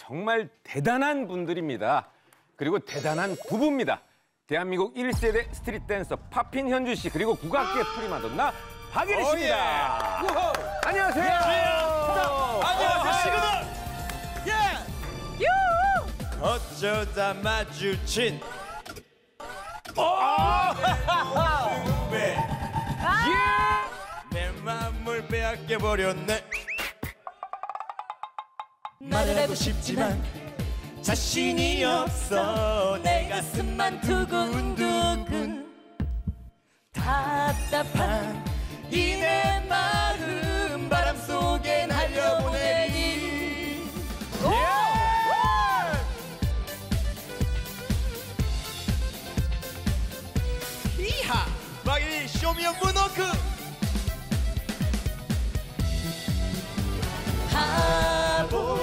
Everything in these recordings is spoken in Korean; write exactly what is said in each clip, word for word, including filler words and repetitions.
정말 대단한 분들입니다. 그리고 대단한 부부입니다. 대한민국 일 세대 스트릿 댄서 파핀 현준 씨 그리고 국악계 프리마돈나 박예리 씨입니다. 오, 예. 안녕하세요. 예. 안녕하세요, 시그널. 예. 유. 어쩌다 마주친. 오. 네. 예. 내 마음을 빼앗겨 버렸네. 말을 하고 싶지만 자신이 없어. 내 가슴만 두근두근 답답한 이 내 마음 바람 속에 날려보내니. 이하 박예리 쇼미어 문워크. 바보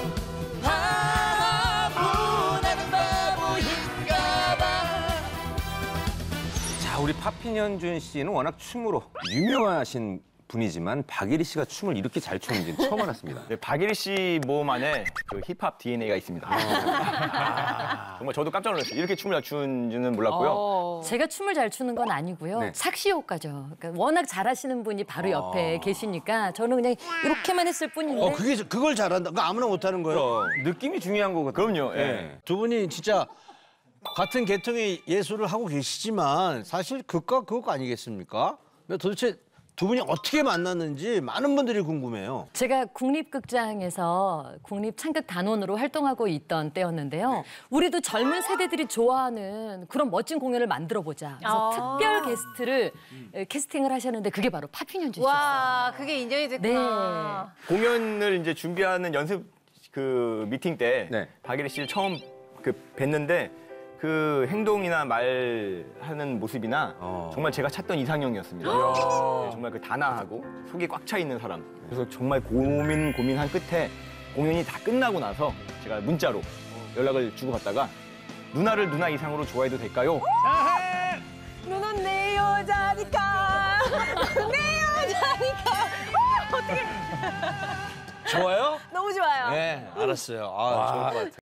우리 파핀 현준 씨는 워낙 춤으로 유명하신 분이지만 박예리 씨가 춤을 이렇게 잘 추는지 처음 알았습니다. 네, 박예리 씨 몸 안에 그 힙합 디엔에이가 있습니다. 아. 정말 저도 깜짝 놀랐어요. 이렇게 춤을 잘 추는지는 몰랐고요. 어. 제가 춤을 잘 추는 건 아니고요. 네. 착시 효과죠. 그러니까 워낙 잘하시는 분이 바로 옆에 아. 계시니까 저는 그냥 이렇게만 했을 뿐인데. 어, 그게 그걸 잘한다. 그거 아무나 못하는 거예요. 느낌이 중요한 거거든요. 그럼요. 예. 두 분이 진짜 같은 계통의 예술을 하고 계시지만 사실 극과 극 아니겠습니까? 근데 도대체 두 분이 어떻게 만났는지 많은 분들이 궁금해요. 제가 국립극장에서 국립창극단원으로 활동하고 있던 때였는데요. 우리도 젊은 세대들이 좋아하는 그런 멋진 공연을 만들어보자. 그래서 아. 특별 게스트를 캐스팅을 하셨는데 그게 바로 파핀 현준 씨였어요. 와, 그게 인연이 됐구나. 공연을 이제 준비하는 연습 그 미팅 때 네. 박예리 씨를 처음 그 뵀는데 그 행동이나 말하는 모습이나 어. 정말 제가 찾던 이상형이었습니다. 네, 정말 그 단아하고 속이 꽉 차 있는 사람. 그래서 정말 고민 고민한 끝에 공연이 다 끝나고 나서 제가 문자로 연락을 주고받다가 누나를 누나 이상으로 좋아해도 될까요? 너는 내 여자니까. 내 여자니까. 어떻게? 좋아요? 너무 좋아요. 네, 알았어요. 아, 좋은 것 같아요.